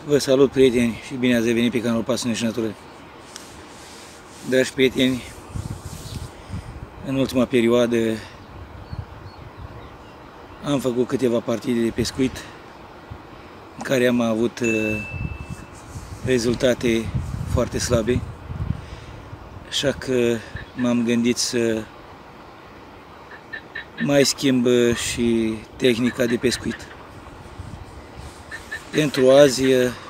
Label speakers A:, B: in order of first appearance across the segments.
A: Vă salut, prieteni, și bine ați revenit pe canalul Pasiune și Natură. Dragi prieteni, în ultima perioadă am făcut câteva partide de pescuit în care am avut rezultate foarte slabe, așa că m-am gândit să mai schimb și tehnica de pescuit. Pentru azi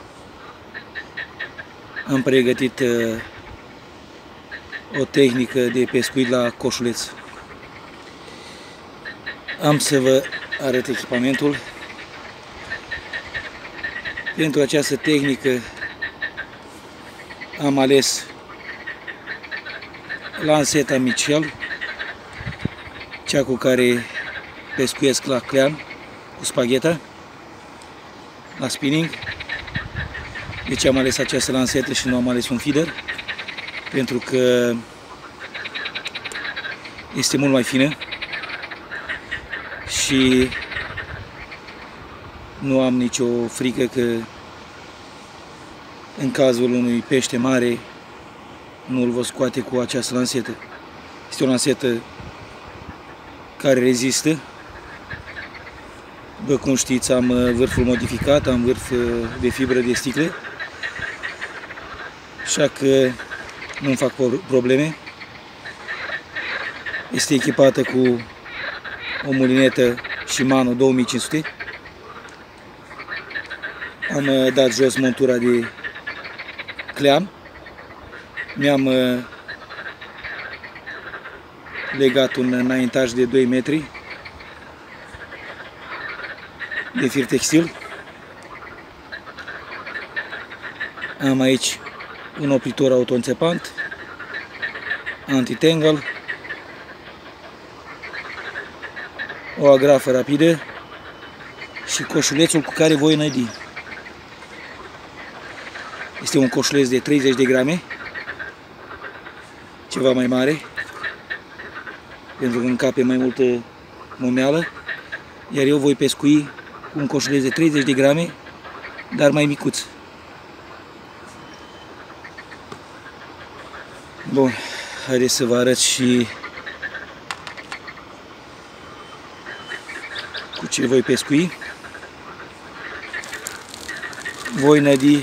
A: am pregătit o tehnică de pescuit la coșuleț. Am să vă arăt echipamentul. Pentru această tehnică am ales lanseta Mitchell, cea cu care pescuiesc la clean cu spagheta, la spinning. De ce am ales această lansetă și nu am ales un feeder? Pentru că este mult mai fină și nu am nicio frică că în cazul unui pește mare nu îl voi scoate cu această lansetă. Este o lansetă care rezistă. După cum știți, am vârful modificat, am vârf de fibră de sticlă, așa că nu-mi fac probleme. Este echipată cu o mulinetă Shimano 2500. Am dat jos montura de clean. Mi-am legat un înaintaj de 2 metri de fir textil. Am aici un opritor autoînțepant, anti-tangle, o agrafă rapidă și coșulețul cu care voi nădi. Este un coșuleț de 30 de grame, ceva mai mare, pentru că încape mai multă momeală, iar eu voi pescui cu un coșuleț de 30 de grame, dar mai micuț. Bun, haideți să vă arăt și cu ce voi pescui. Voi nădi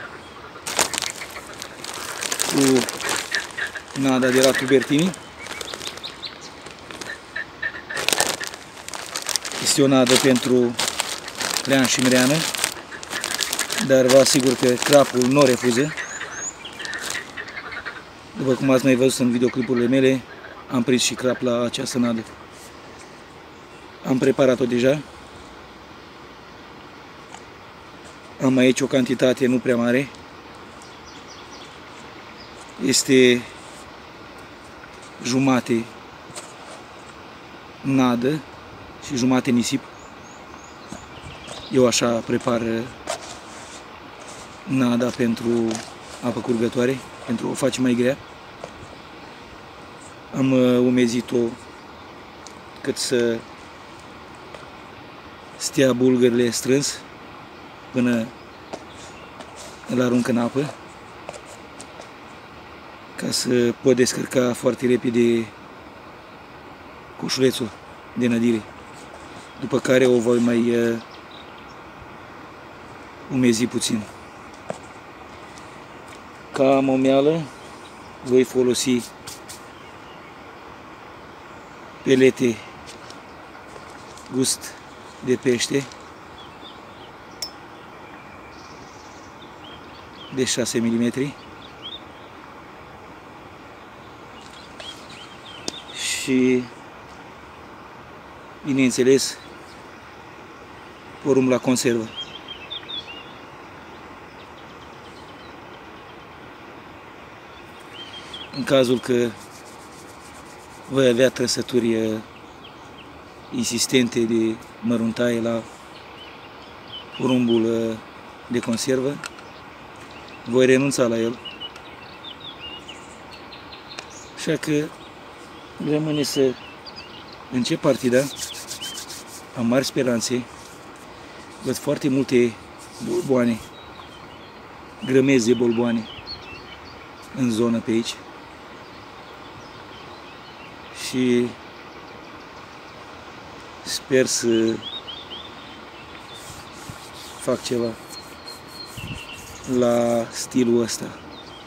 A: cu nada de la Tubertini. Este o nadă pentru clean și mreană, dar vă asigur că crapul nu o refuză. După cum ați mai văzut în videoclipurile mele, am prins și crap la această nadă. Am preparat-o deja. Am aici o cantitate nu prea mare. Este jumate nadă și jumate nisip. Eu așa prepar nada pentru apă curgătoare, pentru a o face mai grea. Am umezit-o cât să stea bulgările strâns până îl arunc în apă, ca să pot descărca foarte repede coșulețul de nădire, după care o voi mai umezi puțin. Ca momeală voi folosi pelete gust de pește de 6 mm și, bineînțeles, porumb la conservă. În cazul că voi avea trăsături insistente de măruntaie la porumbul de conservă, voi renunța la el. Așa că rămâne să încep partida. Am mari speranțe. Văd foarte multe borboane grămezi de bolboane în zonă pe aici. Și sper să fac ceva la stilul ăsta.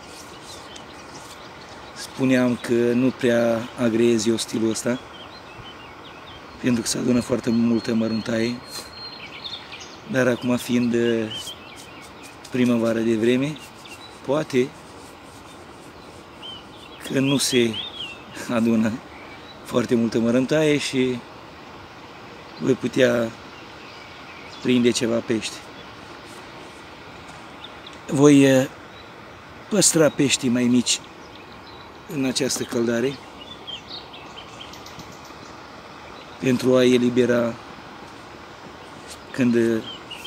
A: Spuneam că nu prea agreez eu stilul ăsta, pentru că se adună foarte multă măruntaie, dar acum fiind primăvară de vreme, poate că nu se adună foarte multă măruntaie și voi putea prinde ceva pește. Voi păstra peștii mai mici în această căldare pentru a elibera când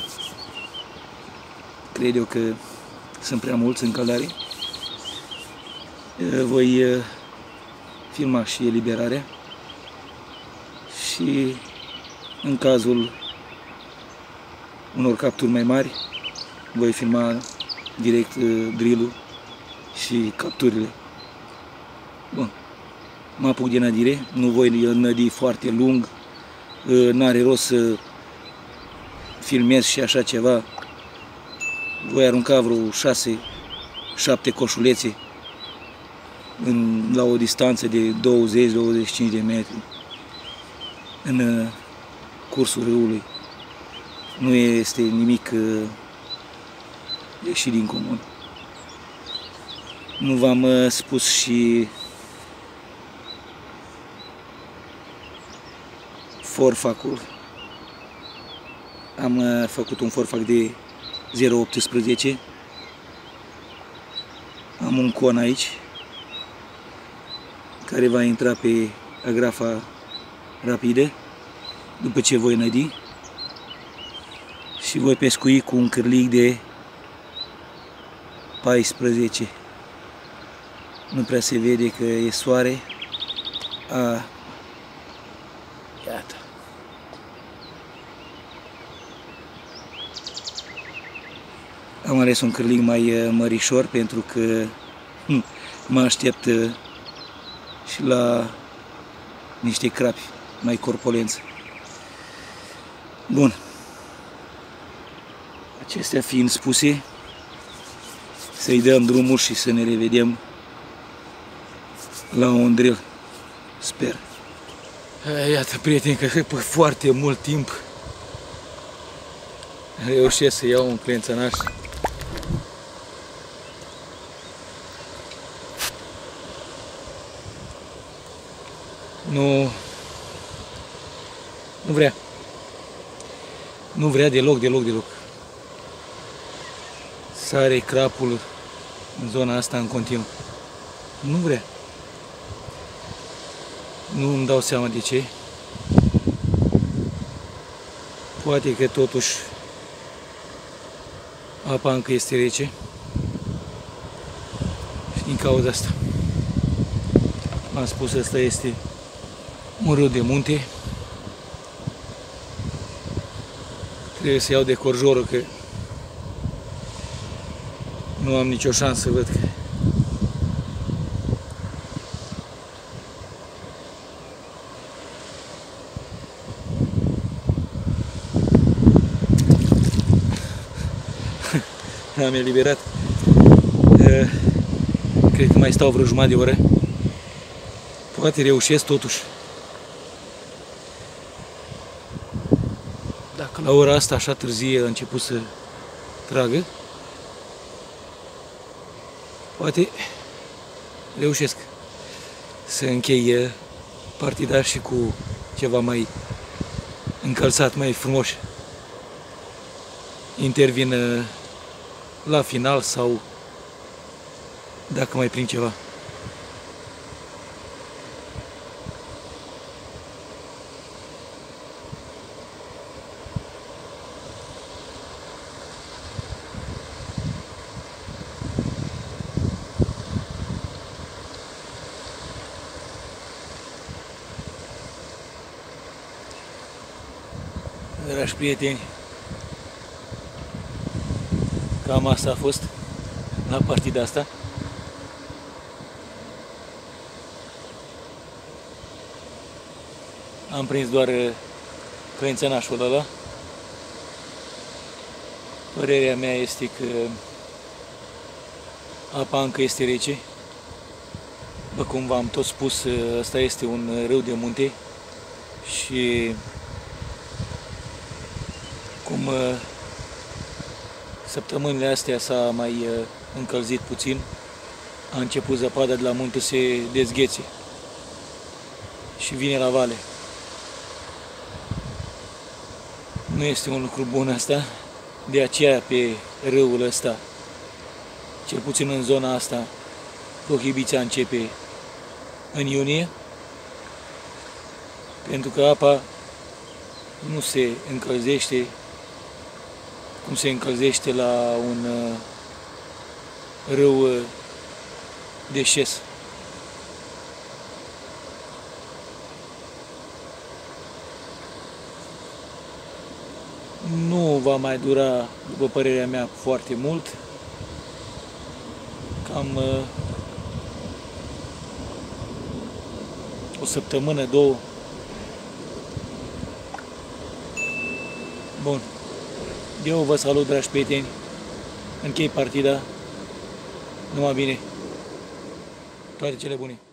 A: cred eu că sunt prea mulți în căldare. Voi filma și eliberarea și în cazul unor capturi mai mari voi filma direct drill-ul și capturile. Bun. Mă apuc de nădire, nu voi nădi foarte lung, n-are rost să filmez și așa ceva. Voi arunca vreo 6-7 coșulețe la o distanță de 20-25 de metri în cursul râului. Nu este nimic ieșit din comun. Nu v-am spus și forfacul. Am făcut un forfac de 0,18. Am un con aici care va intra pe agrafa rapidă după ce voi nădi și voi pescui cu un cârlig de 14. Nu prea se vede că e soare. Iată. Am ales un cârlig mai mărișor pentru că mă aștept și la niște crapi mai corpulenți. Bun. Acestea fiind spuse, să-i dăm drumul și să ne revedem la un drill. Sper. Iată, prieteni, că după foarte mult timp reușesc să iau un clențănaș. Nu vrea. Nu vrea deloc. Sare crapul în zona asta în continuu. Nu vrea. Nu îmi dau seama de ce. Poate că totuși apa încă este rece. Și din cauza asta. Am spus, ăsta este un râu de munte. Trebuie să iau de corjoră, că nu am nicio șansă să văd că am eliberat. Cred că mai stau vreo jumătate de oră. Poate reușesc totuși. Dacă la ora asta așa târzie a început să tragă, poate reușesc să închei partida și cu ceva mai încălțat, mai frumos. Intervin la final sau dacă mai prind ceva. Dragi prieteni, cam asta a fost. la partida asta. Am prins doar căințănașul ăla. Părerea mea este că apa încă este rece. După cum v-am tot spus, ăsta este un râu de munte și cum săptămânile astea s-a mai încălzit puțin, a început zăpada de la munte să se dezghețe și vine la vale. Nu este un lucru bun asta, de aceea pe râul ăsta, cel puțin în zona asta, prohibiția începe în iunie, pentru că apa nu se încălzește cum se încălzește la un râu de șes. Nu va mai dura, după părerea mea, foarte mult. Cam o săptămână, două. Bun. Eu vă salut, dragi prieteni. Închei partida. Numai bine. Toate cele bune.